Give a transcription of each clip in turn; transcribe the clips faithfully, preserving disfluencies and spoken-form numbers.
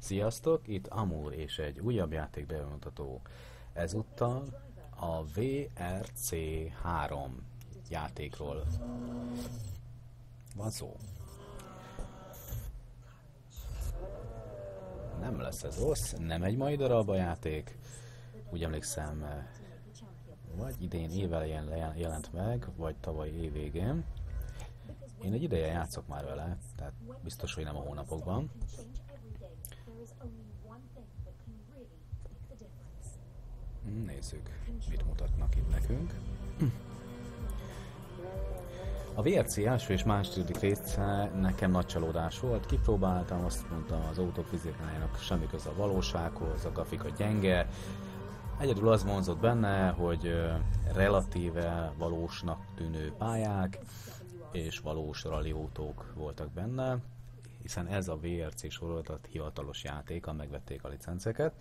Sziasztok, itt Amur és egy újabb játék bemutató. Ezúttal a vé er cé három játékról van szó. Nem lesz ez rossz, nem egy mai darab a játék. Úgy emlékszem, vagy idén évelején jelent meg, vagy tavaly év végén. Én egy ideje játszok már vele, tehát biztos, hogy nem a hónapokban. Nézzük, mit mutatnak itt nekünk. A vé er cé első és második része nekem nagy csalódás volt. Kipróbáltam, azt mondtam, az autók fizikájának semmi köze a valósághoz, a grafika gyenge. Egyedül az vonzott benne, hogy relatíve valósnak tűnő pályák és valós rally autók voltak benne, hiszen ez a vé er cé sorozat hivatalos játéka, megvették a licenceket.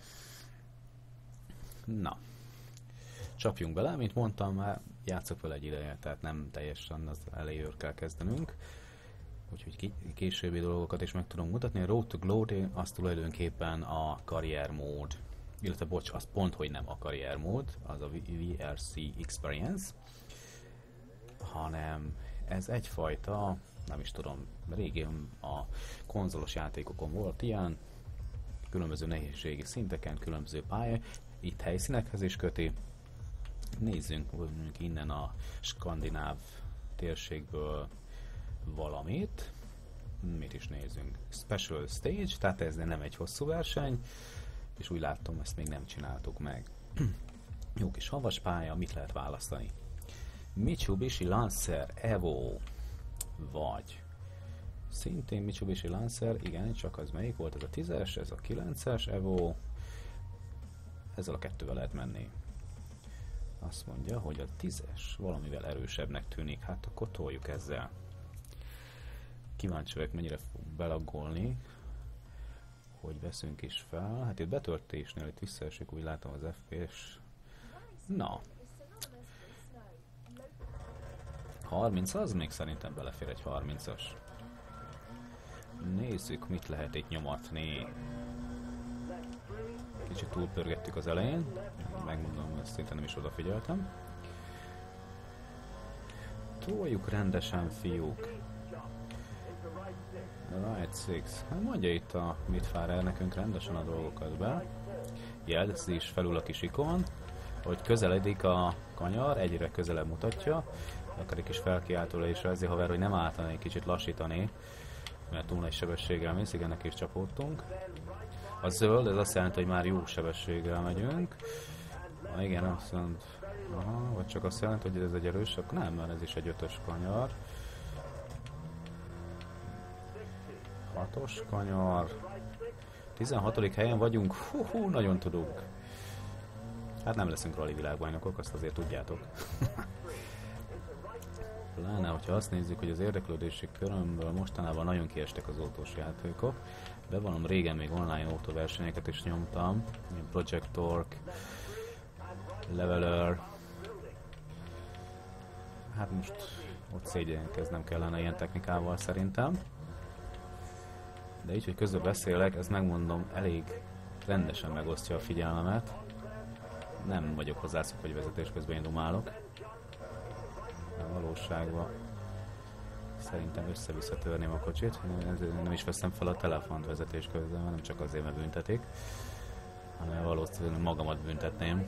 Na, csapjunk bele, mint mondtam, már játszok vele egy ideje, tehát nem teljesen az elejéről kell kezdenünk. Úgyhogy későbbi dolgokat is meg tudom mutatni. A Road to Glory az tulajdonképpen a karrier mód, illetve bocs, az pont, hogy nem a karrier mód, az a vé er cé Experience, hanem ez egyfajta, nem is tudom, régen a konzolos játékokon volt ilyen, különböző nehézségi szinteken, különböző pálya, itt helyszínekhez is köti. Nézzünk innen a skandináv térségből valamit. Mit is nézzünk? Special Stage, tehát ez nem egy hosszú verseny, és úgy látom, ezt még nem csináltuk meg. Jó kis havas pálya, mit lehet választani? Mitsubishi Lancer Evo, vagy szintén Mitsubishi Lancer, igen, csak az melyik volt? Ez a tízes, ez a kilences Evo, ezzel a kettővel lehet menni. Azt mondja, hogy a tízes valamivel erősebbnek tűnik, hát akkor toljuk ezzel. Kíváncsi vagyok, mennyire fog belaggolni, hogy veszünk is fel. Hát itt betöltésnél itt visszaesik, úgy látom az ef pé es. Na. harminc az még szerintem belefér egy harmincas. Nézzük, mit lehet itt nyomatni. Kicsit túlpörgettük az elején, megmondom, ezt szinte nem is odafigyeltem. Toljuk rendesen, fiúk. Right six. Hát mondja itt a Mitfahrer nekünk rendesen a dolgokat be. Jelzi is felül a kis ikon, hogy közeledik a kanyar, egyre közelebb mutatja. Akár egy kis felkiáltó is jelzi haver, hogy nem állítani, egy kicsit lassítani, mert túl nagy sebességgel mész, igen, neki is csapódtunk. A zöld, ez azt jelenti, hogy már jó sebességgel megyünk. Ah, igen, azt jelenti, aha, vagy csak azt jelenti, hogy ez egy erősebb, nem, mert ez is egy ötös kanyar. hatos kanyar. tizenhatodik helyen vagyunk, hú, hú, nagyon tudunk. Hát nem leszünk rally világbajnokok, azt azért tudjátok. Pláne, hogyha azt nézzük, hogy az érdeklődési körömből mostanában nagyon kiestek az autós játékok. Bevallom, régen még online autóversenyeket is nyomtam, Project Torque, Leveler. Hát most ott szégyenkeznem kellene ilyen technikával szerintem. De így, hogy közben beszélek, ezt megmondom, elég rendesen megosztja a figyelmemet. Nem vagyok hozzászok, hogy vezetés közben én dumálok. A valóságban szerintem össze-vissza törném a kocsit. Nem is veszem fel a telefont vezetés közben, nem csak azért, mert büntetik, hanem valószínűleg magamat büntetném.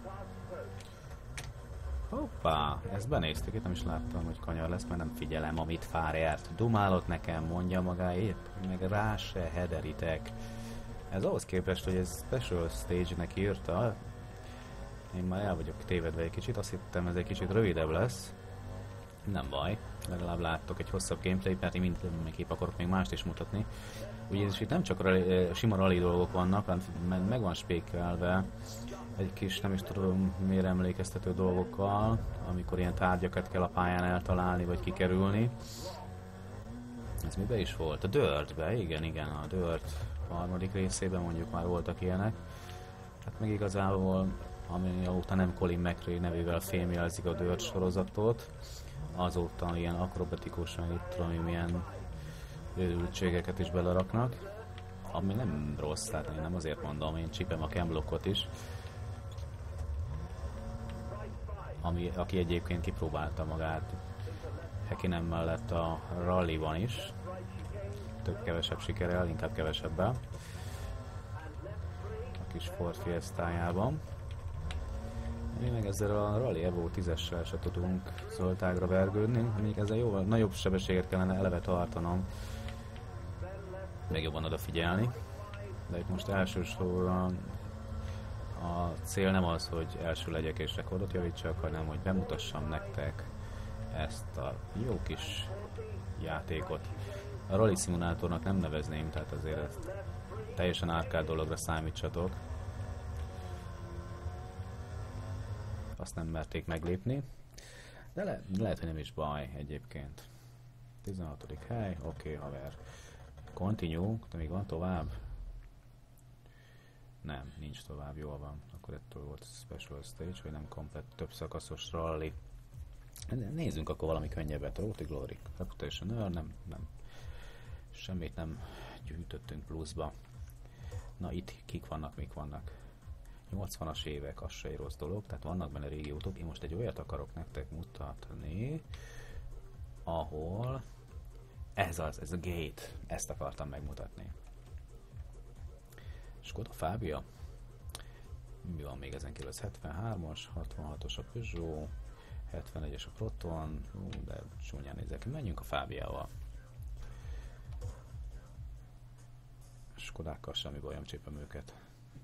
Hoppá, ezt benéztük, itt nem is láttam, hogy kanyar lesz, mert nem figyelem, amit Mitfahrer dumálott nekem, mondja magáét, meg rá se hederitek. Ez ahhoz képest, hogy ez Special Stage-nek írta, én már el vagyok tévedve egy kicsit, azt hittem, ez egy kicsit rövidebb lesz. Nem baj, legalább láttok egy hosszabb gameplayt, mert én mindenképp akarok még mást is mutatni. Ugyanis itt nem csak rally, sima rally dolgok vannak, hanem meg van spékelve egy kis, nem is tudom miért emlékeztető dolgokkal, amikor ilyen tárgyakat kell a pályán eltalálni, vagy kikerülni. Ez miben is volt? A Dirtbe, igen, igen, a Dirt harmadik részében mondjuk már voltak ilyenek. Hát meg igazából, ami óta nem Colin McRae nevével fémjelzik a Dirt sorozatot, azóta ilyen akrobatikusan itt tudom, milyen őrültségeket is beleraknak. ami nem rossz, tehát én nem azért mondom, én csípem a camblockot is. Ami, aki egyébként kipróbálta magát Häkkinen mellett a rallyban is. Több-kevesebb sikerrel, inkább kevesebbel. A kis Ford Fiestájában. Mi meg ezzel a Rally Evo tízessel se tudunk zöldtágra vergődni, még ezzel jóval nagyobb sebességet kellene eleve tartanom, meg jobban odafigyelni. De itt most elsősorban a cél nem az, hogy első legyek és rekordot javítsak, hanem hogy bemutassam nektek ezt a jó kis játékot. A Rally szimulátornak nem nevezném, tehát azért ezt teljesen árkád dologra számítsatok. Azt nem merték meglépni, de le, lehet, hogy nem is baj egyébként. tizenhatodik hely, oké, okay, haver. Continue, de még van tovább? Nem, nincs tovább, jól van. Akkor ettől volt special stage, vagy nem komplett több szakaszos rally. Nézzünk akkor valami könnyebbet. Road to Glory, Reputation, nem, nem. Semmit nem gyűjtöttünk pluszba. Na itt kik vannak, mik vannak. nyolcvanas évek, az se egy rossz dolog, tehát vannak benne régi utók. Én most egy olyat akarok nektek mutatni, ahol ez az, ez a gate, ezt akartam megmutatni. Skoda Fabia, mi van még ezen kívül? Ez hetvenhármas, hatvanhatos a Peugeot, hetvenegyes a Proton, ú, de csúnyán nézek ki, menjünk a Fabiával. Skodákkal semmi bajom, csépem őket.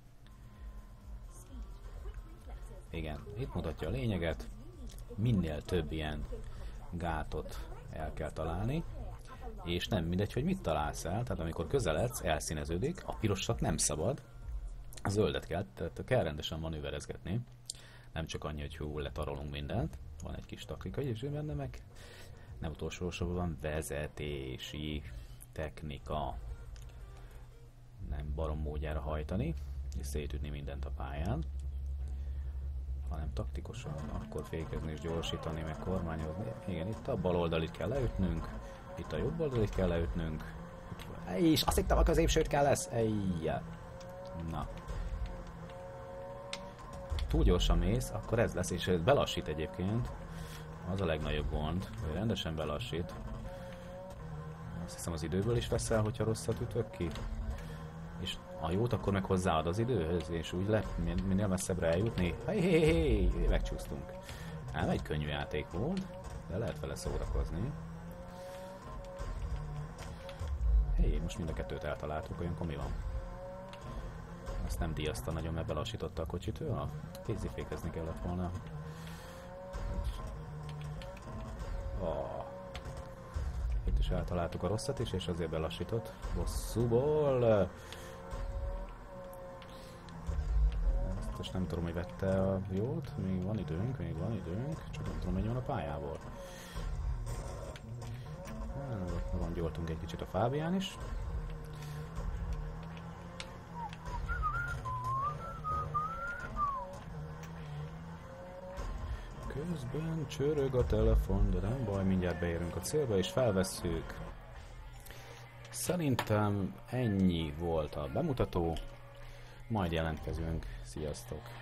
Igen, itt mutatja a lényeget, minél több ilyen gátot el kell találni, és nem mindegy, hogy mit találsz el, tehát amikor közeledsz, elszíneződik, a pirosat nem szabad, a zöldet kell, tehát kell rendesen manőverezgetni, nem csak annyi, hogy hú, letarolunk mindent, van egy kis taktika is benne, meg nem utolsó sorban vezetési technika, nem barom módjára hajtani, és szétütni mindent a pályán, hanem taktikusan, akkor fékezni és gyorsítani, meg kormányozni. Igen, itt a bal oldalit kell leütnünk, itt a jobb oldalit kell leütnünk, és azt hittem a középsőt kell lesz. Ejjjel. Na. Túl gyorsan mész, akkor ez lesz, és belassít egyébként. Az a legnagyobb gond, hogy rendesen belassít. Azt hiszem az időből is veszel, hogyha rosszat ütök ki. És a jót akkor meg hozzáad az időhöz, és úgy lehet minél messzebbre eljutni. Hé, hé, hé, hé, megcsúsztunk. Nem egy könnyű játék volt, de lehet vele szórakozni. Hé, most mind a kettőt eltaláltuk, olyankor mi van? Azt nem díjazta nagyon, mert belassította a kocsit, ő a kézifékezni kellett volna. Oh. Itt is eltaláltuk a rosszat is, és azért belassított. Bosszúból! Ezt most nem tudom, hogy vette a jót. Még van időnk, még van időnk. Csak nem tudom, menjön a pályából. Rongyoltunk egy kicsit a Fábián is. Közben csörög a telefon, de nem baj, mindjárt beérünk a célba és felvesszük. Szerintem ennyi volt a bemutató, majd jelentkezünk. Sziasztok!